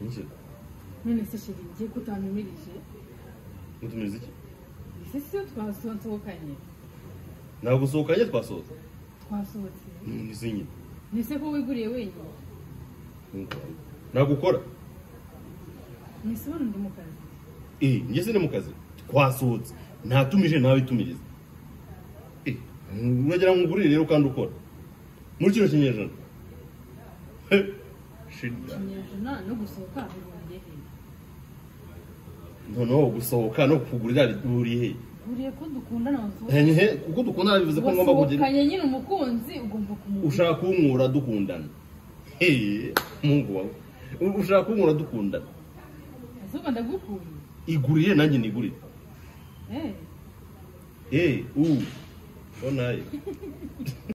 Niki? None se shiri ngiye kutanumirije. Mutumiriza iki? Ese si twasohokanye. Ntabwo usohokanye twasohotse. Twasohotse. Nizinyi. Nise ko wiguriye wenyine. Ntabwo ukora. Nise bano ndi mu kazi. Njye se ndi mu kazi. Twasohotse. Ntatumije nawe itumiriza. Uragira ngo ngurire rero kandi ukora. Muri kino kinyejana. Kinyejana no gusohoka bihuriye he? No gusohoka no kugurira bihuriye he? Buriye ko dukundana wasohoka. Kuko dukundana bivuze ko ngomba kugira. Kanye nyine umukunzi ugomba kumubona. Ushaka kunkura dukundana. Mungu wawe. Ushaka kunkura dukundana. Azuba ndagukunda. Igurire nanjye nigurire. Onaye.